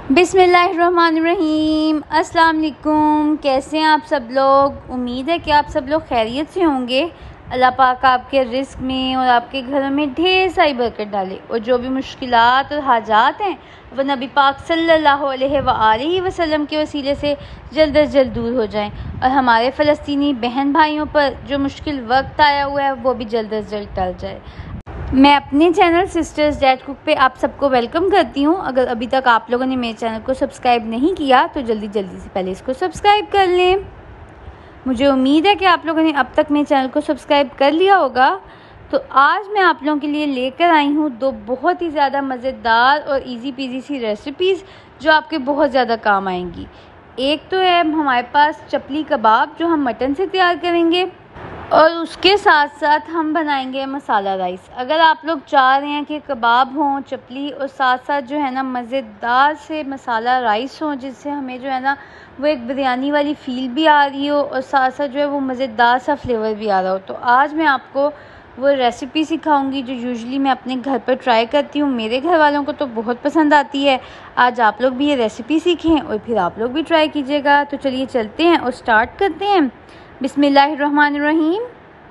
बिस्मिल्लाहिर्रहमानिर्रहीम। अस्सलाम वालेकुम। कैसे हैं आप सब लोग? उम्मीद है कि आप सब लोग खैरियत से होंगे। अल्लाह पाक आपके रिस्क में और आपके घरों में ढेर सारी बरकत डाले और जो भी मुश्किलात और हाजात हैं वह नबी पाक सल्लल्लाहु अलैहि वसल्लम के वसीले से जल्द अज जल्द दूर हो जाएं और हमारे फ़लस्तीनी बहन भाइयों पर जो मुश्किल वक्त आया हुआ है वो भी जल्द अज जल्द टल जाए। मैं अपने चैनल सिस्टर्स डैट कुक पे आप सबको वेलकम करती हूँ। अगर अभी तक आप लोगों ने मेरे चैनल को सब्सक्राइब नहीं किया तो जल्दी से पहले इसको सब्सक्राइब कर लें। मुझे उम्मीद है कि आप लोगों ने अब तक मेरे चैनल को सब्सक्राइब कर लिया होगा। तो आज मैं आप लोगों के लिए लेकर आई हूँ दो बहुत ही ज़्यादा मज़ेदार और इजी पीजी सी रेसिपीज़ जो आपके बहुत ज़्यादा काम आएंगी। एक तो है हमारे पास चपली कबाब जो हम मटन से तैयार करेंगे और उसके साथ साथ हम बनाएंगे मसाला राइस। अगर आप लोग चाह रहे हैं कि कबाब हों, चपली और साथ साथ जो है ना मज़ेदार से मसाला राइस हों जिससे हमें जो है ना वो एक बिरयानी वाली फ़ील भी आ रही हो और साथ साथ जो है वो मज़ेदार सा फ्लेवर भी आ रहा हो, तो आज मैं आपको वो रेसिपी सिखाऊंगी जो यूजुअली मैं अपने घर पर ट्राई करती हूँ। मेरे घर वालों को तो बहुत पसंद आती है। आज आप लोग भी ये रेसिपी सीखें और फिर आप लोग भी ट्राई कीजिएगा। तो चलिए चलते हैं और स्टार्ट करते हैं। बिस्मिल्लाहिर्रहमानिर्रहीम।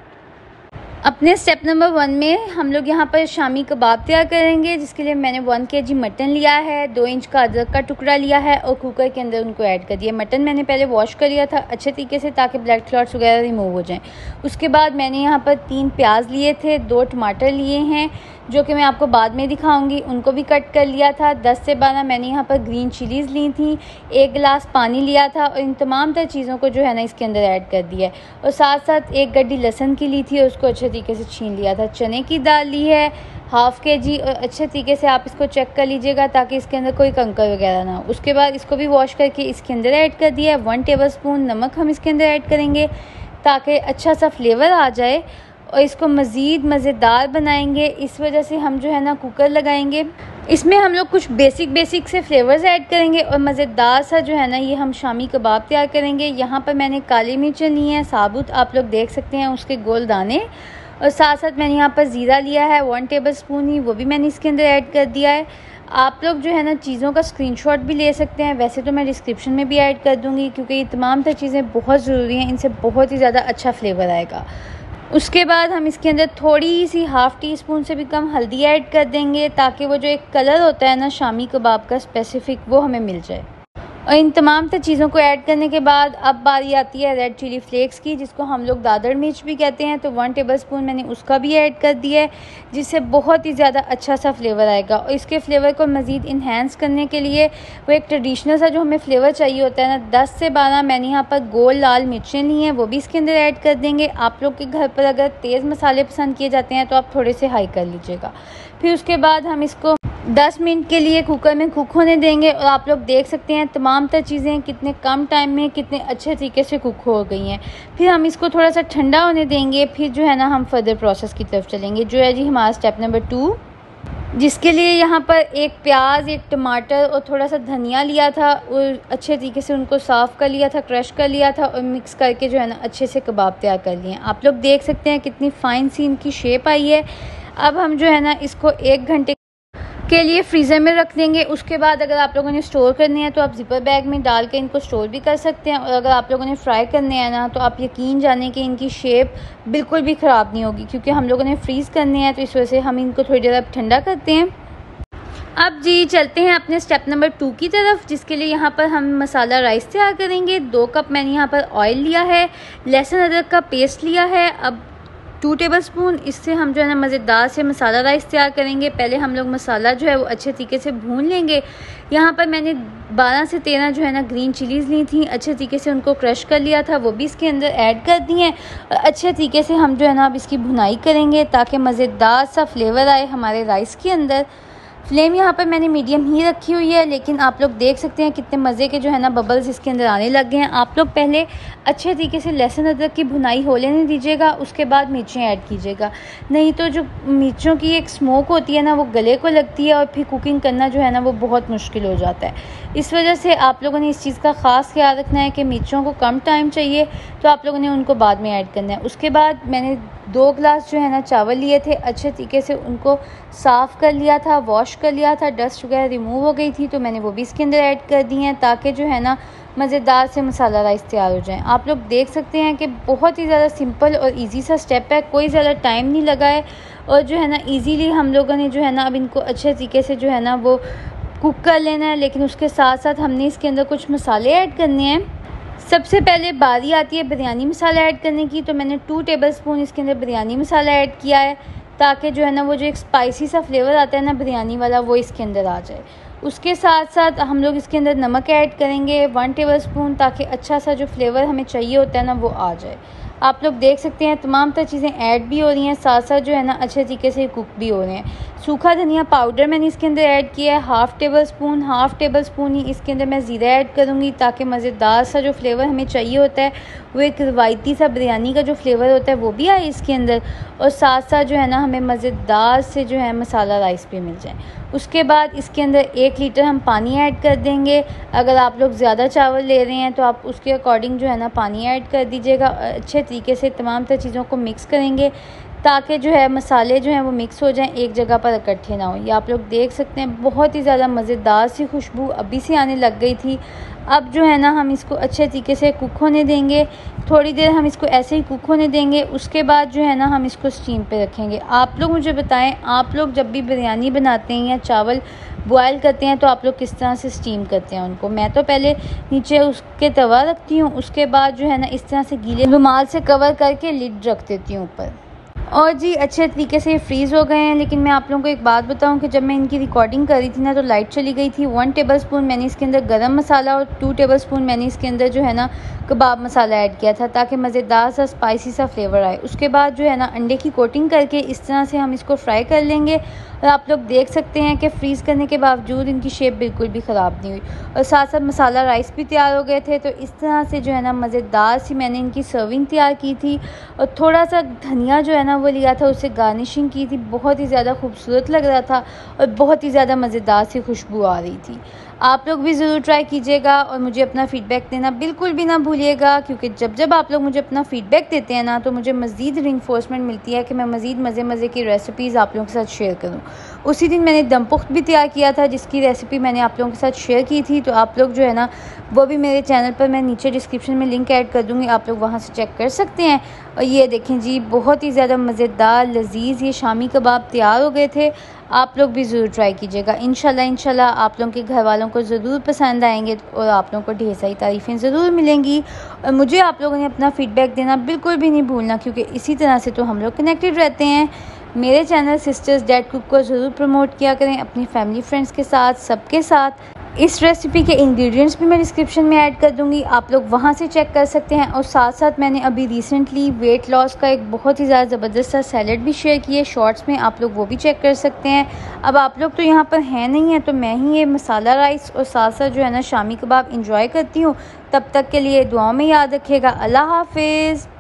अपने स्टेप नंबर 1 में हम लोग यहाँ पर शामी कबाब तैयार करेंगे, जिसके लिए मैंने 1 kg मटन लिया है, 2 इंच का अदरक का टुकड़ा लिया है और कुकर के अंदर उनको ऐड कर दिया। मटन मैंने पहले वॉश कर लिया था अच्छे तरीके से ताकि ब्लड क्लॉट्स वगैरह रिमूव हो जाएं। उसके बाद मैंने यहाँ पर 3 प्याज लिए थे, 2 टमाटर लिए हैं जो कि मैं आपको बाद में दिखाऊंगी, उनको भी कट कर लिया था। 10 से 12 मैंने यहाँ पर ग्रीन चिलीज़ ली थी, 1 गिलास पानी लिया था और इन तमाम तर चीज़ों को जो है ना इसके अंदर ऐड कर दिया है। और साथ साथ 1 गड्डी लहसुन की ली थी और उसको अच्छे तरीके से छीन लिया था। चने की दाल ली है ½ kg और अच्छे तरीके से आप इसको चेक कर लीजिएगा ताकि इसके अंदर कोई कंकर वगैरह ना हो। उसके बाद इसको भी वॉश करके इसके अंदर ऐड कर दिया है। 1 टेबलस्पून नमक हम इसके अंदर ऐड करेंगे ताकि अच्छा सा फ्लेवर आ जाए और इसको मज़ीद मज़ेदार बनाएंगे। इस वजह से हम जो है ना कुकर लगाएंगे, इसमें हम लोग कुछ बेसिक से फ्लेवर्स ऐड करेंगे और मज़ेदार सा जो है ना ये हम शामी कबाब तैयार करेंगे। यहाँ पर मैंने काली मिर्चें ली हैं साबुत, आप लोग देख सकते हैं उसके गोल दाने, और साथ साथ मैंने यहाँ पर ज़ीरा लिया है 1 टेबलस्पून ही, वो भी मैंने इसके अंदर ऐड कर दिया है। आप लोग जो है ना चीज़ों का स्क्रीनशॉट भी ले सकते हैं, वैसे तो मैं डिस्क्रिप्शन में भी ऐड कर दूँगी क्योंकि ये तमाम तर चीज़ें बहुत ज़रूरी हैं, इनसे बहुत ही ज़्यादा अच्छा फ्लेवर आएगा। उसके बाद हम इसके अंदर थोड़ी सी ½ टीस्पून से भी कम हल्दी ऐड कर देंगे ताकि वो जो एक कलर होता है ना शामी कबाब का स्पेसिफिक वो हमें मिल जाए। और इन तमाम तर चीज़ों को ऐड करने के बाद अब बारी आती है रेड चिली फ्लेक्स की, जिसको हम लोग दादड़ मिर्च भी कहते हैं। तो 1 टेबलस्पून मैंने उसका भी ऐड कर दिया है जिससे बहुत ही ज़्यादा अच्छा सा फ्लेवर आएगा। और इसके फ्लेवर को मज़ीद इन्हेंस करने के लिए वो एक ट्रेडिशनल सा जो हमें फ्लेवर चाहिए होता है ना, 10 से 12 मैंने यहाँ पर गोल लाल मिर्चें ली हैं, वो भी इसके अंदर ऐड कर देंगे। आप लोग के घर पर अगर तेज़ मसाले पसंद किए जाते हैं तो आप थोड़े से हाई कर लीजिएगा। फिर उसके बाद हम इसको 10 मिनट के लिए कुकर में कुक होने देंगे और आप लोग देख सकते हैं तमाम तर चीज़ें कितने कम टाइम में कितने अच्छे तरीके से कुक हो गई हैं। फिर हम इसको थोड़ा सा ठंडा होने देंगे, फिर जो है ना हम फर्दर प्रोसेस की तरफ चलेंगे जो है जी हमारा स्टेप नंबर 2, जिसके लिए यहाँ पर 1 प्याज, 1 टमाटर और थोड़ा सा धनिया लिया था और अच्छे तरीके से उनको साफ़ कर लिया था, क्रश कर लिया था और मिक्स करके जो है ना अच्छे से कबाब तैयार कर लिए हैं। आप लोग देख सकते हैं कितनी फ़ाइन सी इनकी शेप आई है। अब हम जो है ना इसको 1 घंटे के लिए फ्रीज़र में रख देंगे। उसके बाद अगर आप लोगों ने स्टोर करने हैं तो आप ज़िपर बैग में डाल के इनको स्टोर भी कर सकते हैं, और अगर आप लोगों ने फ्राई करने हैं ना तो आप यकीन जाने कि इनकी शेप बिल्कुल भी ख़राब नहीं होगी क्योंकि हम लोगों ने फ्रीज़ करने हैं, तो इस वजह से हम इनको थोड़ी देर अब ठंडा करते हैं। अब जी चलते हैं अपने स्टेप नंबर 2 की तरफ, जिसके लिए यहाँ पर हम मसाला राइस तैयार करेंगे। 2 कप मैंने यहाँ पर ऑयल लिया है, लहसुन अदरक का पेस्ट लिया है अब 2 टेबलस्पून, इससे हम जो है ना मज़ेदार से मसाला राइस तैयार करेंगे। पहले हम लोग मसाला जो है वो अच्छे तरीके से भून लेंगे। यहाँ पर मैंने 12 से 13 जो है ना ग्रीन चिलीज़ ली थी, अच्छे तरीके से उनको क्रश कर लिया था, वो भी इसके अंदर ऐड कर दी हैं और अच्छे तरीके से हम जो है ना अब इसकी भुनाई करेंगे ताकि मज़ेदार सा फ्लेवर आए हमारे राइस के अंदर। फ्लेम यहाँ पर मैंने मीडियम ही रखी हुई है, लेकिन आप लोग देख सकते हैं कितने मज़े के जो है ना बबल्स इसके अंदर आने लग गए हैं। आप लोग पहले अच्छे तरीके से लहसुन अदरक की भुनाई हो लेने दीजिएगा, उसके बाद मिर्चें ऐड कीजिएगा, नहीं तो जो मिर्चों की एक स्मोक होती है ना वो गले को लगती है और फिर कुकिंग करना जो है ना वो बहुत मुश्किल हो जाता है। इस वजह से आप लोगों ने इस चीज़ का ख़ास ख्याल रखना है कि मिर्चों को कम टाइम चाहिए तो आप लोगों ने उनको बाद में ऐड करना है। उसके बाद मैंने 2 गिलास जो है ना चावल लिए थे, अच्छे तरीके से उनको साफ़ कर लिया था, वॉश कर लिया था, डस्ट वगैरह रिमूव हो गई थी, तो मैंने वो भी इसके अंदर ऐड कर दी हैं ताकि जो है ना मज़ेदार से मसाला राइस तैयार हो जाए। आप लोग देख सकते हैं कि बहुत ही ज़्यादा सिंपल और इजी सा स्टेप है, कोई ज़्यादा टाइम नहीं लगा है और जो है ना इजीली हम लोगों ने जो है ना अब इनको अच्छे तरीके से जो है ना वो कुक कर लेना है। लेकिन उसके साथ साथ हमने इसके अंदर कुछ मसाले ऐड करने हैं। सबसे पहले बारी आती है बिरयानी मसाला ऐड करने की, तो मैंने 2 टेबलस्पून इसके अंदर बिरयानी मसाला ऐड किया है ताकि जो है ना वो जो एक स्पाइसी सा फ्लेवर आता है ना बिरयानी वाला, वो इसके अंदर आ जाए। उसके साथ साथ हम लोग इसके अंदर नमक ऐड करेंगे 1 टेबलस्पून, ताकि अच्छा सा जो फ्लेवर हमें चाहिए होता है ना वो आ जाए। आप लोग देख सकते हैं तमाम तरह चीज़ें ऐड भी हो रही हैं, साथ साथ जो है ना अच्छे तरीके से कुक भी हो रहे हैं। सूखा धनिया पाउडर मैंने इसके अंदर ऐड किया है हाफ़ टेबल स्पून ही इसके अंदर मैं ज़ीरा ऐड करूँगी ताकि मज़ेदार सा जो फ्लेवर हमें चाहिए होता है वो एक रवायती सा बिरयानी का जो फ्लेवर होता है वो भी आए इसके अंदर, और साथ साथ जो है ना हमें मज़ेदार से जो है मसाला राइस भी मिल जाए। उसके बाद इसके अंदर 1 लीटर हम पानी ऐड कर देंगे। अगर आप लोग ज़्यादा चावल ले रहे हैं तो आप उसके अकॉर्डिंग जो है ना पानी ऐड कर दीजिएगा। अच्छे तरीके से तमाम तरह चीज़ों को मिक्स करेंगे ताकि जो है मसाले जो हैं वो मिक्स हो जाएं, एक जगह पर इकट्ठे ना हो। ये आप लोग देख सकते हैं बहुत ही ज़्यादा मज़ेदार सी खुशबू अभी से आने लग गई थी। अब जो है ना हम इसको अच्छे तरीके से कुक होने देंगे, थोड़ी देर हम इसको ऐसे ही कुक होने देंगे। उसके बाद जो है ना हम इसको स्टीम पे रखेंगे। आप लोग मुझे बताएं, आप लोग जब भी बिरयानी बनाते हैं या चावल बॉयल करते हैं तो आप लोग किस तरह से स्टीम करते हैं उनको? मैं तो पहले नीचे उसके तवा रखती हूँ, उसके बाद जो है ना इस तरह से गीले रुमाल से कवर करके लिड रख देती हूँ ऊपर। और जी अच्छे तरीके से ये फ्रीज़ हो गए हैं। लेकिन मैं आप लोगों को एक बात बताऊं कि जब मैं इनकी रिकॉर्डिंग कर रही थी ना तो लाइट चली गई थी। 1 टेबलस्पून मैंने इसके अंदर गरम मसाला और 2 टेबलस्पून मैंने इसके अंदर जो है ना कबाब मसाला ऐड किया था ताकि मज़ेदार सा स्पाइसी सा फ्लेवर आए। उसके बाद जो है ना अंडे की कोटिंग करके इस तरह से हम इसको फ्राई कर लेंगे। और आप लोग देख सकते हैं कि फ्रीज़ करने के बावजूद इनकी शेप बिल्कुल भी ख़राब नहीं हुई और साथ साथ मसाला राइस भी तैयार हो गए थे। तो इस तरह से जो है ना मज़ेदार सी मैंने इनकी सर्विंग तैयार की थी और थोड़ा सा धनिया जो है ना वो लिया था, उससे गार्निशिंग की थी। बहुत ही ज़्यादा खूबसूरत लग रहा था और बहुत ही ज़्यादा मज़ेदार सी खुशबू आ रही थी। आप लोग भी ज़रूर ट्राई कीजिएगा और मुझे अपना फ़ीडबैक देना बिल्कुल भी ना भूलिएगा, क्योंकि जब आप लोग मुझे अपना फ़ीडबैक देते हैं ना तो मुझे मज़ीद रिइंफोर्समेंट मिलती है कि मैं मज़ीद मज़े की रेसिपीज़ आप लोगों के साथ शेयर करूँ। उसी दिन मैंने दम पुख्त भी तैयार किया था जिसकी रेसिपी मैंने आप लोगों के साथ शेयर की थी, तो आप लोग जो है ना वो भी मेरे चैनल पर मैं नीचे डिस्क्रिप्शन में लिंक ऐड कर दूँगी, आप लोग वहाँ से चेक कर सकते हैं। और ये देखें जी बहुत ही ज़्यादा मज़ेदार लजीज़ ये शामी कबाब तैयार हो गए थे। आप लोग भी ज़रूर ट्राई कीजिएगा। इंशाल्लाह आप लोगों के घर वालों को ज़रूर पसंद आएंगे और आप लोगों को ढेर सारी तारीफ़ें ज़रूर मिलेंगी। और मुझे आप लोगों ने अपना फ़ीडबैक देना बिल्कुल भी नहीं भूलना, क्योंकि इसी तरह से तो हम लोग कनेक्टेड रहते हैं। मेरे चैनल सिस्टर्स डैड कुक को ज़रूर प्रमोट किया करें अपनी फैमिली फ्रेंड्स के साथ, सबके साथ। इस रेसिपी के इंग्रेडिएंट्स भी मैं डिस्क्रिप्शन में ऐड कर दूंगी, आप लोग वहां से चेक कर सकते हैं। और साथ साथ मैंने अभी रिसेंटली वेट लॉस का एक बहुत ही ज़्यादा ज़बरदस्त सा सैलेड भी शेयर किया शॉर्ट्स में, आप लोग वो भी चेक कर सकते हैं। अब आप लोग तो यहाँ पर हैं नहीं है तो मैं ही ये मसाला राइस और साथ साथ जो है ना शामी कबाब इंजॉय करती हूँ। तब तक के लिए दुआओं में याद रखिएगा। अल्लाह हाफिज़।